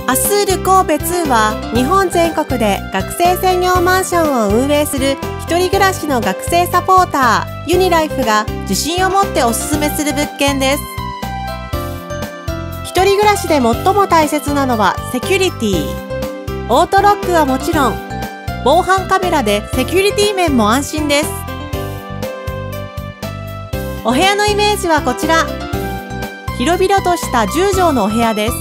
アスール神戸2は日本全国で学生専用マンションを運営する一人暮らしの学生サポーターユニライフが自信を持っておすすめする物件です。一人暮らしで最も大切なのはセキュリティ。オートロックはもちろん、防犯カメラでセキュリティ面も安心です。お部屋のイメージはこちら。広々とした10畳のお部屋です。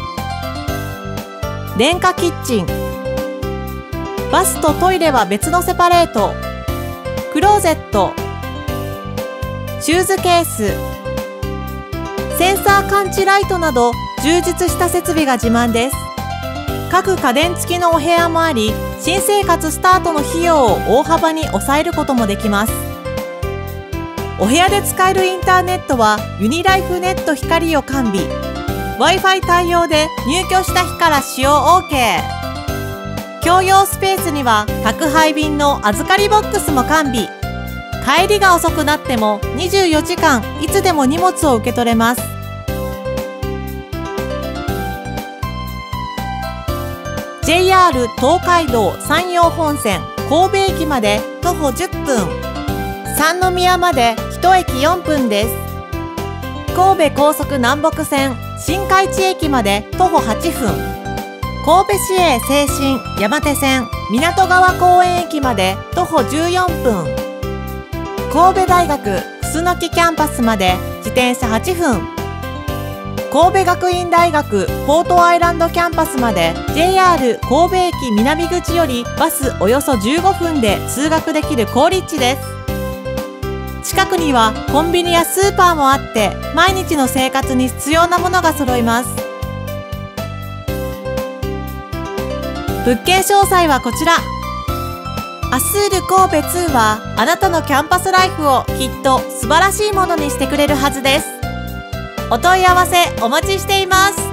電化キッチン、バスとトイレは別のセパレート、クローゼット、シューズケース、センサー感知ライトなど充実した設備が自慢です。各家電付きのお部屋もあり、新生活スタートの費用を大幅に抑えることもできます。お部屋で使えるインターネットはユニライフネット光を完備。Wi-Fi 対応で入居した日から使用 OK。共用スペースには宅配便の預かりボックスも完備。帰りが遅くなっても24時間いつでも荷物を受け取れます。JR 東海道山陽本線神戸駅まで徒歩10分。三宮まで1駅4分です。神戸高速南北線新海地駅まで徒歩8分。神戸市営静清山手線港川公園駅まで徒歩14分。神戸大学楠木キャンパスまで自転車8分。神戸学院大学ポートアイランドキャンパスまで JR 神戸駅南口よりバスおよそ15分で通学できる好立地です。近くにはコンビニやスーパーもあって毎日の生活に必要なものが揃います。物件詳細はこちら。アスール神戸2はあなたのキャンパスライフをきっと素晴らしいものにしてくれるはずです。お問い合わせお待ちしています。